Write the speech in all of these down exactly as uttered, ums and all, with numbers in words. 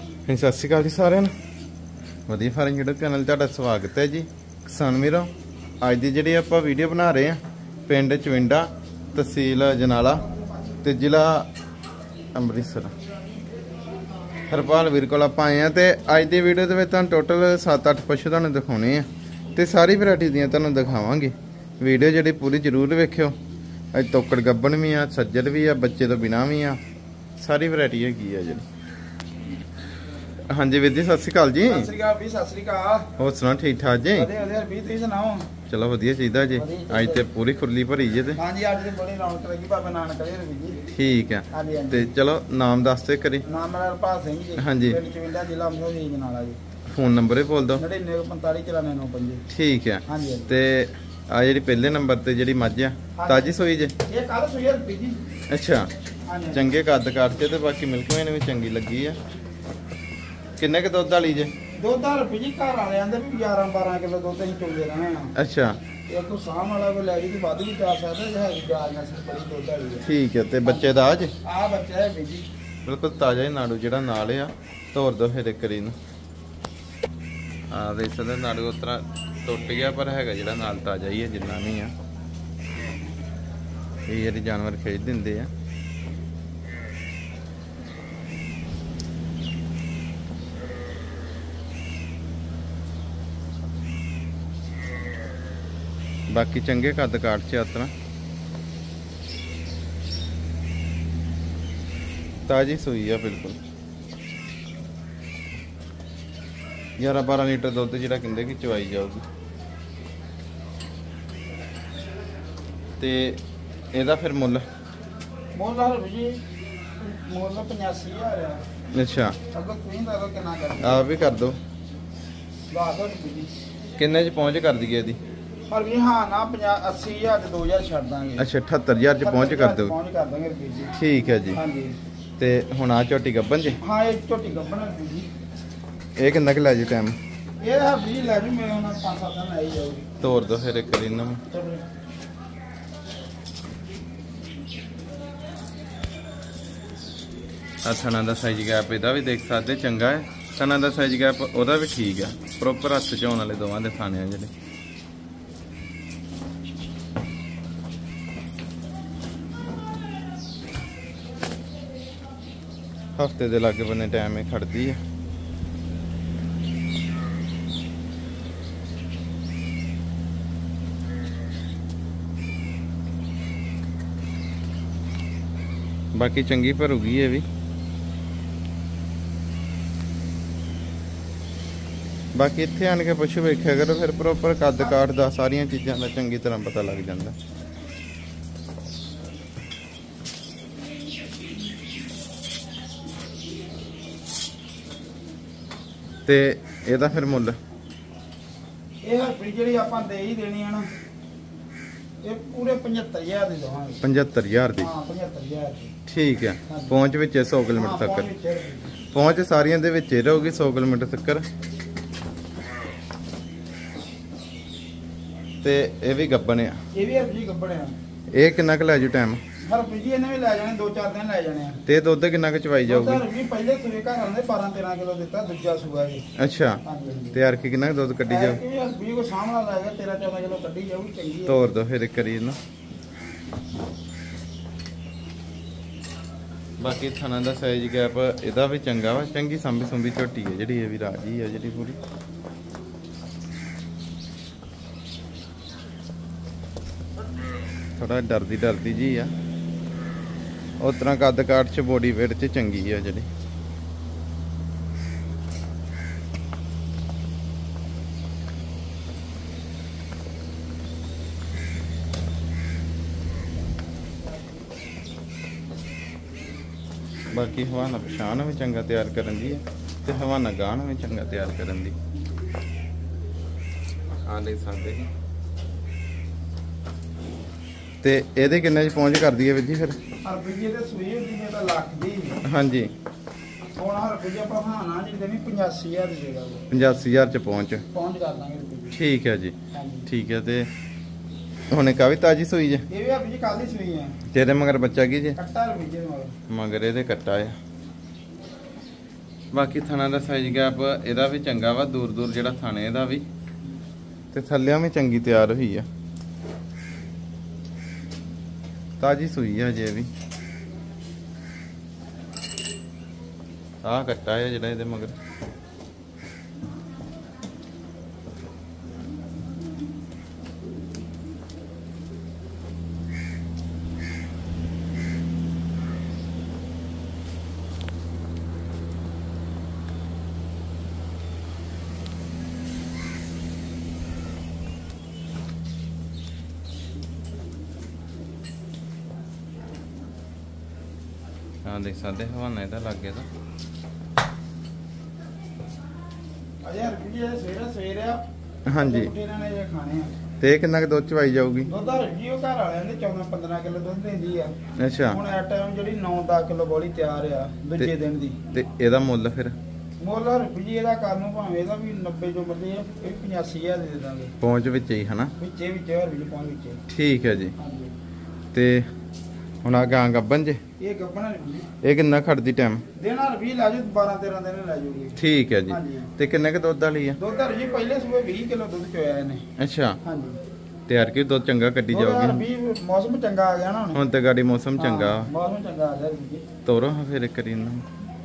सत श्री अकाल जी सारिਆਂ ਨੂੰ ਵਧੀਆ ਫਾਰਮ YouTube ਚੈਨਲ ਤੁਹਾਡਾ ਸਵਾਗਤ ਹੈ ਜੀ। ਕਿਸਾਨ ਵੀਰੋ, ਅੱਜ ਦੀ ਜਿਹੜੀ ਆਪਾਂ ਵੀਡੀਓ ਬਣਾ ਰਹੇ ਆ ਪਿੰਡ ਚਵਿੰਡਾ, ਤਹਿਸੀਲ ਜਨਾਲਾ ਤੇ ਜ਼ਿਲ੍ਹਾ ਅੰਮ੍ਰਿਤਸਰ। ਹਰਪਾਲ ਵੀਰ ਕੋਲ ਆਪਾਂ ਆਏ ਆ ਤੇ ਅੱਜ ਦੀ ਵੀਡੀਓ ਦੇ ਵਿੱਚ ਤੁਹਾਨੂੰ ਟੋਟਲ ਸੱਤ ਅੱਠ ਪਸ਼ੂ ਤੁਹਾਨੂੰ ਦਿਖਾਉਣੇ ਆ ਤੇ ਸਾਰੀ ਵੈਰਾਈਟੀ ਦੀਆਂ ਤੁਹਾਨੂੰ ਦਿਖਾਵਾਂਗੇ। ਵੀਡੀਓ ਜਿਹੜੀ ਪੂਰੀ ਜ਼ਰੂਰ ਵੇਖਿਓ। ਅੱਜ ਤੋਕੜ ਗੱਬਣ ਵੀ ਆ, ਸੱਜਰ ਵੀ ਆ, ਬੱਚੇ ਤੋਂ ਬਿਨਾਂ ਵੀ ਆ, ਸਾਰੀ ਵੈਰਾਈਟੀ ਹੈਗੀ ਆ ਜਿਹੜੀ। हाँ जी वीर जी सत श्री अकाल जी। सत श्री अकाल भी सत श्री अकाल। होर सुनाओ ठीक ठाक जी? ਵਧੀਆ ਵਧੀਆ ਵੀ ਤੁਸੀਂ ਸੁਣਾਓ। चलो वधिया चाहिए जी। अज ते पूरी खुरली भरी जे ते हां जी आज ते बड़ी रौनक लगी बाबा नानक करे भी जी। ठीक है हां जी ते चलो नाम दस दे करी। नाम मेरा हरपाल सिंह जी। हां जी पिंड चविंडा जिला अमृतसर जनाला जी। फोन नंबर ही बोल दो। नौ नौ पाँच चार चार नौ पाँच। ठीक है हां जी ते आ जेडी पहले नंबर ते जेडी मझ आ ताजी सोई जे? ये कल सोई है जी। अच्छा हां जी चंगे कद काट के ते बाकी मिल्क मैन भी चंगी लगी है। किन्ने के दुध वाली जे? दुध रुपये जी घर वाले आंदे भी ग्यारह बारह किलो दुध ही चोले रहे हैं। अच्छा एक को साम वाला को ले जी की वाद भी जा सकदा है, जाल नस्ल बड़ी दुध वाली है। ठीक है ते बच्चे दा आज आ बच्चा है भी जी बिल्कुल ताजा ही नाड़ू जेड़ा नाल आ तोड़ दो फिर करी न। हां देख सकदे नाड़ू उतरा टुट गया पर हैगा जेड़ा नाल ताजा ही है, जिन्ना नहीं आ ये जेह्ड़े जानवर खिच दिंदे आ। बाकी चंगे कद काट च इतना ताजी सूई है बिल्कुल। ग्यारह बारह लीटर दुध जो कहते कि चवाई जाऊगी ते एदा फिर मुल मुल हर जी मुल पचासी हजार है। अच्छा अगर तुम दसो कितना कर आप भी कर दो। दस दो जी किन्ने च पहुंच कर दी दी? पर भी हाँ ना अस्सी हजार दो हजार छड़ दांगे। अच्छा अठहत्तर हजार च पहुंच कर दो। पहुंच कर देंगे रुपये जी। ठीक है जी। हाँ जी ते हुण आ झोटी गब्बन जी? हाँ एक झोटी गब्बन है जी। ये किन्ना क लै जी टाइम? ये है भी ले जी मैं उन्हें पाँच सात दिन आई जाऊगी। तोड़ दो फिर एक दिन में। थना का साइज गैप इहदा भी देख सकते चंगा है। थना का साइज गैप उहदा भी ठीक है, प्रॉपर हत्थ च आने वाले दोवां दे थाने जिहड़े। हफ्ते दे लागे बने टाइम में खड़दी है। बाकी चंगी भरूगी है भी। बाकी इत्थे आन के पशु वेख्या करो फिर प्रॉपर कद काठ दा सारियां चीज़ां दा चंगी तरह पता लग जाता। ते एदा फिर मुल ये हरप्रीत जी आपां दे ही देनी है ना, ये पूरे पचहत्तर हजार दी दवांगे। पचहत्तर हजार दी? हां पचहत्तर हजार दी। ठीक है पहुंच विच सौ किलोमीटर तक पहुंच सारियां दे विच रहूगी सौ किलोमीटर तक। ते ये भी गब्बन है। ये भी हरप्रीत गब्बन है। ये किन्ना क लै जू टाइम? हरप्रीत जी इन्हें भी लै जाने दो चार दिन लै जाने। ते दुध किन्ना क चवाई जाऊगी? हरप्रीत पहले सूए घर आंदे बारह तेरह किलो दिता, दूजा सूआ जी। अच्छा ते यार की किन्ना दुध कड्डी जाऊ? ये हरप्रीत को सामना लाएगा तेरह चौदह किलो कड्डी जाऊगी चंगी है। तोड़ दो फिर करी ना। बाकी थाना का साइज गैप इहदा भी चंगा वा, चंगी सांभी सुंभी झोटी है जिहड़ी, ये भी राजी है जिहड़ी पूरी। थोड़ा डरदी डरदी जी आ, उस तरह कद काठ च बॉडी वेट च चंगी है जिहड़ी। बाकी हवाना पछाण भी चंगा तैयार करन दी है ते हवाना गाहन भी चंगा तैयार करन दी। आ देख सकते जी। ते एदे किन्ने च पहुंच कर दी है वीर जी फिर? हरप्रीत जी ते सूई होंदी है तां लाख दी। हाँ जी ਹੁਣ ਹਰਪ੍ਰੀਤ ਜੀ ਆਪਾਂ ਹਾਨਾ ਜੀ ਦੇਣੀ पचासी हज़ार ਦੀ ਜਗ੍ਹਾ पचासी हज़ार ਚ ਪਹੁੰਚ ਪਹੁੰਚ ਕਰ ਦਾਂਗੇ ਰੁਪਏ। ਠੀਕ ਹੈ ਜੀ ਹਾਂਜੀ ਠੀਕ ਹੈ। ਤੇ ਹੁਣੇ ਕਾਫੀ ਤਾਜੀ ਸੂਈ ਜੇ? ਇਹ ਵੀ ਹਰਪ੍ਰੀਤ ਜੀ ਕੱਲ ਹੀ ਸੂਈ ਹੈ। ਤੇਰੇ ਮਗਰ ਬੱਚਾ ਕੀ ਜੇ? ਕੱਟਾ ਰੁਪਏ ਜੀ ਮਗਰ ਮਗਰ ਇਹਦੇ ਕੱਟਾ ਆ। ਬਾਕੀ ਥਣਾ ਦਾ ਸਾਈਜ਼ ਗੈਪ ਇਹਦਾ ਵੀ ਚੰਗਾ ਵਾ, ਦੂਰ ਦੂਰ ਜਿਹੜਾ ਥਾਣੇ ਇਹਦਾ ਵੀ, ਤੇ ਥੱਲਿਆਂ ਵੀ ਚੰਗੀ ਤਿਆਰ ਹੋਈ ਆ, ਤਾਜੀ ਸੂਈ ਆ ਜੇ ਵੀ। ਆਹ ਕੱਟਾ ਹੈ ਜਿਹੜਾ ਇਹਦੇ ਮਗਰ। ਹਾਂ ਦੇਖ ਸਕਦੇ ਹਵਾਨਾ ਇਹਦਾ ਲੱਗ ਗਿਆ ਤਾਂ ਅਜੇ ਰੁਪਏ ਸਵੇਰੇ ਸਵੇਰੇ ਆ। ਹਾਂਜੀ ਇਹਨਾਂ ਨੇ ਇਹ ਖਾਣੇ ਆ। ਤੇ ਇਹ ਕਿੰਨਾ ਕੁ ਦੁੱਧ ਚਵਾਈ ਜਾਊਗੀ? ਦੁੱਧ ਰਜੀ ਉਹ ਘਰ ਵਾਲਿਆਂ ਦੇ ਚੌਦਾਂ ਪੰਦਰਾਂ ਕਿਲੋ ਦੁੱਧ ਦਿੰਦੀ ਆ। ਅੱਛਾ ਹੁਣ ਇਸ ਟਾਈਮ ਜਿਹੜੀ ਨੌ ਦਸ ਕਿਲੋ ਬੋਲੀ ਤਿਆਰ ਆ ਦੂਜੇ ਦਿਨ ਦੀ। ਤੇ ਇਹਦਾ ਮੁੱਲ ਫਿਰ? ਮੁੱਲ ਰੁਪਏ ਇਹਦਾ ਕਰਨ ਨੂੰ ਭਾਵੇਂ ਇਹਦਾ ਵੀ ਨੱਬੇ ਜੋ ਮਰਦੇ ਆ, ਇਹ ਪਚਾਸੀ ਹਜ਼ਾਰ ਦੇ ਦਾਂਗੇ। ਪਹੁੰਚ ਵਿੱਚ ਹੀ ਹਨਾ? ਵਿੱਚੇ ਵਿੱਚ ਰੁਪਏ ਪਹੁੰਚ ਵਿੱਚੇ। ਠੀਕ ਹੈ ਜੀ। ਹਾਂਜੀ ਤੇ ਹੁਣ ਆ ਗਾਂ ਗੱਬਨ ਜੇ? ਇਹ ਗੱਬਣਾ ਰੁਪਏ ਇਹ ਕਿੰਨਾ ਖੜਦੀ ਟਾਈਮ? ਦੇਣਾ ਰੁਪਏ ਲੈ ਜਾਓ ਬਾਰਾਂ ਤੇਰਾਂ ਦਿਨ ਲੈ ਜਾਓਗੇ। ਠੀਕ ਹੈ ਜੀ। ਹਾਂਜੀ ਤੇ ਕਿੰਨੇ ਕ ਦੁੱਧ ਵਾਲੀ ਆ? ਦੁੱਧ ਰੁਪਏ ਪਹਿਲੇ ਸੂਏ ਵੀਹ ਕਿਲੋ ਦੁੱਧ ਚੋਇਆ ਇਹਨੇ। ਅੱਛਾ ਹਾਂਜੀ ਤਿਆਰ ਕੀ ਦੁੱਧ ਚੰਗਾ ਕੱਢੀ ਜਾਊਗੀ? ਰੁਪਏ ਮੌਸਮ ਚੰਗਾ ਆ ਗਿਆ ਨਾ ਹੁਣ। ਹੁਣ ਤੇ ਗਾੜੀ ਮੌਸਮ ਚੰਗਾ। ਮੌਸਮ ਚੰਗਾ ਆ ਗਿਆ ਰੁਪਏ। ਤੋਰੋ ਹਾਂ ਫਿਰ ਇੱਕ ਵਾਰੀ ਇਹਨੂੰ।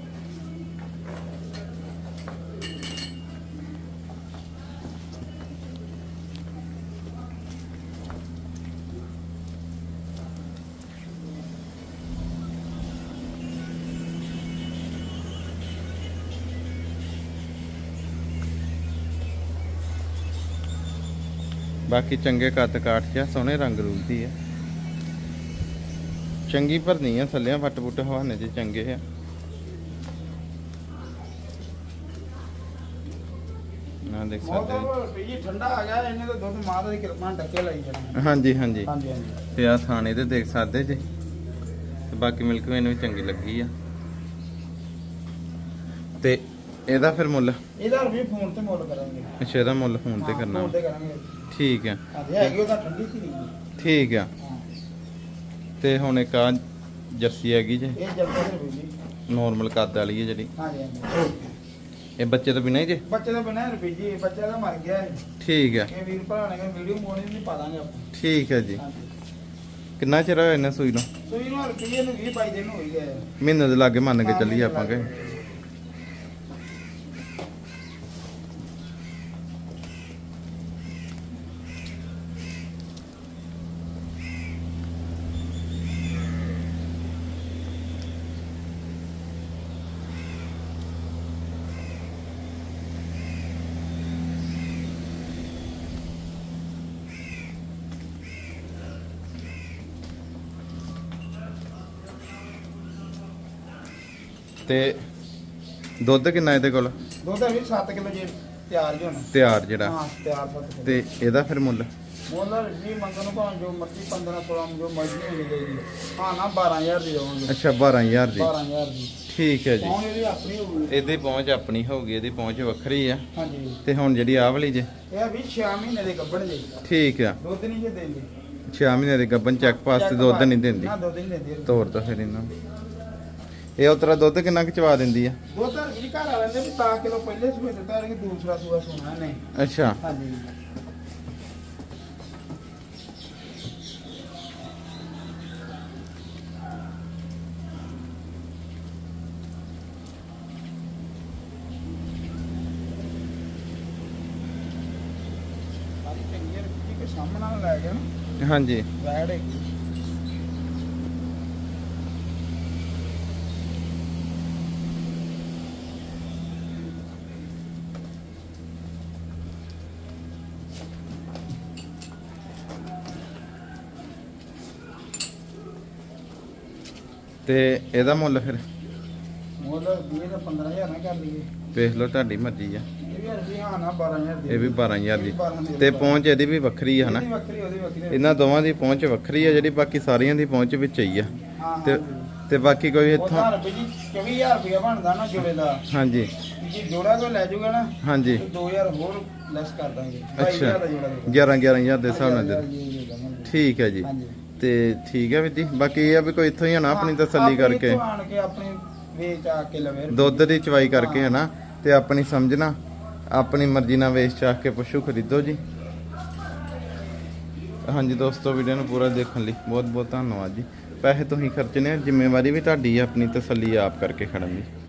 ਬਾਕੀ ਚੰਗੇ ਕੱਦ ਕਾਠ ਚ ਸੋਹਣੇ ਰੰਗ ਰੂਲਦੀ ਹੈ, ਚੰਗੀ ਭਰਨੀ ਆ, ਥੱਲਿਆਂ ਫੱਟ ਫੁੱਟ ਹਵਾਨੇ ਚ ਚੰਗੇ ਆ। ਨਾ ਦੇਖ ਸਕਦੇ ਰੁਪਏ ਠੰਡਾ ਆ ਗਿਆ ਇਹਨੇ ਤਾਂ ਦੁੱਧ ਮਾਂ ਦੀ ਕਿਰਪਾ ਟੱਕੇ ਲਈ ਜਾਣਾ। ਹਾਂਜੀ ਹਾਂਜੀ ਹਾਂਜੀ ਹਾਂਜੀ ਤੇ ਆ ਥਾਣੇ ਤੇ ਦੇਖ ਸਕਦੇ ਜੀ। ਤੇ ਬਾਕੀ ਮਿਲਕ ਵੇਨ ਵੀ ਚੰਗੀ ਲੱਗੀ ਆ। ਤੇ ਇਹਦਾ ਫਿਰ ਮੁੱਲ? ਇਹਦਾ ਰੁਪਏ ਫੋਨ ਤੇ ਮੁੱਲ ਕਰਾਂਗੇ। ਅੱਛਾ ਇਹਦਾ ਮੁੱਲ ਫੋਨ ਤੇ ਕਰਨਾ? ਫੋਨ ਤੇ ਕਰਾਂਗੇ। ਠੀਕ ਹੈ। ਹਾਂਜੀ ਹੈਗੀ ਉਹਦਾ ਠੰਡੀ ਸੀ ਨਹੀਂ। ਠੀਕ ਆ। ਤੇ ਹੁਣ ਇੱਕ ਆ ਜਰਸੀ ਹੈਗੀ ਜੇ? ਇਹ ਜਰਸੀ ਦੇ ਰੁਪਏ ਨੋਰਮਲ ਕੱਦ ਵਾਲੀ ਹੈ ਜਿਹੜੀ? ਹਾਂਜੀ ਹਾਂਜੀ ਇਹ ਬੱਚੇ ਤੋਂ ਬਿਨਾਂ ਹੀ ਜੇ? ਬੱਚੇ ਦਾ ਬਿਨਾਂ ਰੁਪਏ ਜੀ, ਬੱਚਾ ਦਾ ਮਰ ਗਿਆ ਹੈ। ਠੀਕ ਹੈ। ਇਹ ਵੀਰ ਭਰਾ ਨੇ ਵੀਡੀਓ ਮੋਣੀ ਨਹੀਂ ਪਾ ਦਾਂਗੇ ਆਪਾਂ। ਠੀਕ ਹੈ ਜੀ। ਕਿੰਨਾ ਚਿਰ ਹੋਇਆ ਇਹਨਾਂ ਸੂਈ ਨੂੰ? ਸੂਈ ਨੂੰ ਰੁਪਏ ਨੂੰ ਵੀਹ ਬਾਈ ਦਿਨ ਹੋਈ ਗਏ। ਮਹੀਨੇ ਦੇ ਲਾਗੇ ਮੰਨ ਕੇ ਚੱਲੀਏ ਆਪਾਂ ਕਿ। ਤੇ ਦੁੱਧ ਕਿੰਨਾ ਇਹਦੇ ਕੋਲ? ਦੁੱਧ ਵੀ ਸੱਤ ਕਿਲੋ ਜੇ ਤਿਆਰ ਜੀ ਹੁਣ। ਤਿਆਰ ਜਿਹੜਾ? ਹਾਂ ਤਿਆਰ ਸੱਤ ਕਿਲੋ। ਤੇ ਇਹਦਾ ਫਿਰ ਮੁੱਲ? ਮੁੱਲ ਜੀ ਮੰਗਣ ਨੂੰ ਭਾਵੇਂ ਜੋ ਮਰਜ਼ੀ ਪੰਦਰਾਂ ਸੋਲਾਂ ਜੋ ਮਰਜ਼ੀ ਹੋਣੀ ਚਾਹੀਦੀ। ਹਾਂ ਨਾ ਬਾਰਾਂ ਹਜ਼ਾਰ ਦੀ ਦੇਵਾਂਗੇ। ਅੱਛਾ ਬਾਰਾਂ ਹਜ਼ਾਰ ਦੀ? ਬਾਰਾਂ ਹਜ਼ਾਰ ਦੀ। ਠੀਕ ਹੈ ਜੀ। ਪਹੁੰਚ ਇਹਦੀ ਆਪਣੀ ਹੋਊਗੀ। ਇਹਦੀ ਪਹੁੰਚ ਆਪਣੀ ਹੋਊਗੀ, ਇਹਦੀ ਪਹੁੰਚ ਵੱਖਰੀ ਆ। ਹਾਂਜੀ ਤੇ ਹੁਣ ਜਿਹੜੀ ਆਹ ਵਾਲੀ ਜੇ? ਇਹ ਵੀ ਛੇ ਮਹੀਨੇ ਦੇ ਗੱਭਣ ਜੇ। ਠੀਕ ਆ। ਦੁੱਧ ਨਹੀਂ ਜੇ ਦਿੰਦੀ। ਛੇ ਮਹੀਨੇ ਦੇ ਗੱਭਣ ਚੈੱਕ ਪਾਸ ਤੇ ਦੁੱਧ ਨਹੀਂ ਦਿੰਦੀ? ਨਾ ਦੁੱਧ ਨਹੀਂ ਦਿੰਦੀ। ਤੋਰ ਤਾਂ ਫਿਰ ਇਹਨਾਂ ਇਹ ਉਤਰਾ ਦੁੱਧ ਕਿੰਨਾ ਕੁ ਚਵਾ ਦਿੰਦੀ ਆ? ਦੁੱਧ ਵੀ ਘਰ ਵਾਲਿਆਂ ਦੇ ਵੀ ਦਸ ਕਿਲੋ ਪਹਿਲੇ ਸੂਏ ਦਿੱਤਾ ਕਿ ਦੂਸਰਾ ਸੂਆ ਸੋਣਾ ਨਹੀਂ। ਅੱਛਾ ਹਾਂਜੀ ਸਾਹਮਣਾ ਲੈ ਗਿਆ ਨਾ। ਹਾਂਜੀ ਵੈੜ ਹੈਗੀ। ਤੇ ਇਹਦਾ ਮੁੱਲ ਫਿਰ? ਮੁੱਲ ਵੀਹ ਦਾ ਪੰਦਰਾਂ ਹਜ਼ਾਰ ਨਾ ਕਰ ਲਈਏ। ਵੇਖ ਲਓ ਤੁਹਾਡੀ ਮਰਜ਼ੀ ਆ। ਇਹ ਵੀ ਰੁਪਏ ਹਾਂ ਨਾ ਬਾਰਾਂ ਹਜ਼ਾਰ ਦੀ। ਇਹ ਵੀ ਬਾਰਾਂ ਹਜ਼ਾਰ ਦੀ। ਤੇ ਪਹੁੰਚ ਇਹਦੀ ਵੀ ਵੱਖਰੀ ਆ ਹਨਾ? ਇਹਦੀ ਵੱਖਰੀ ਉਹਦੀ ਵੱਖਰੀ। ਇਹਨਾਂ ਦੋਵਾਂ ਦੀ ਪਹੁੰਚ ਵੱਖਰੀ ਆ ਜਿਹੜੀ, ਬਾਕੀ ਸਾਰੀਆਂ ਦੀ ਪਹੁੰਚ ਵਿੱਚ ਹੀ ਆ। ਹਾਂ ਤੇ ਤੇ ਬਾਕੀ ਕੋਈ ਇੱਥੋਂ? ਉਹਦਾ ਰੁਪਏ ਜੀ ਚੌਵੀ ਹਜ਼ਾਰ ਰੁਪਏ ਬਣਦਾ ਨਾ ਜੋੜੇ ਦਾ। ਹਾਂਜੀ ਜੀ ਜੋੜਾ ਕੋਈ ਲੈ ਜਾਊਗਾ ਨਾ। ਹਾਂਜੀ ਤੇ ਦੋ ਹਜ਼ਾਰ ਹੋਰ ਲੈਸ ਕਰ ਦਾਂਗੇ। ਅੱਛਾ ਗਿਆਰਾਂ ਗਿਆਰਾਂ ਹਜ਼ਾਰ ਦੇ ਹਿਸਾਬ ਨਾਲ ਦੇ। ਠੀਕ ਹੈ ਜੀ। ਹਾਂਜੀ ਤੇ ਠੀਕ ਹੈ ਵੀਰ ਜੀ, ਬਾਕੀ ਇਹ ਆ ਵੀ ਕੋਈ ਇੱਥੋਂ ਹੀ ਆਣਾ ਆਪਣੀ ਤਸੱਲੀ ਕਰਕੇ। ਇੱਥੋਂ ਆਣ ਕੇ ਆਪਣੀ ਵੇਚ ਆ ਕੇ ਲਵੇ ਦੁੱਧ ਦੀ ਚਵਾਈ ਕਰਕੇ ਹਨਾ ਤੇ ਆਪਣੀ ਸਮਝਣਾ ਆਪਣੀ ਮਰਜ਼ੀ ਨਾਲ ਵੇਚ ਚਾਹ ਕੇ ਪਸ਼ੂ ਖਰੀਦੋ ਜੀ। ਹਾਂਜੀ ਦੋਸਤੋ, ਵੀਡੀਓ ਨੂੰ ਪੂਰਾ ਦੇਖਣ ਲਈ ਬਹੁਤ ਬਹੁਤ ਧੰਨਵਾਦ ਜੀ। ਪੈਸੇ ਤੁਸੀਂ ਖਰਚਣੇ, ਜ਼ਿੰਮੇਵਾਰੀ ਵੀ ਤੁਹਾਡੀ ਹੈ ਆਪਣੀ ਤਸੱਲੀ ਆਪ ਕਰਕੇ ਖੜਨ ਦੀ।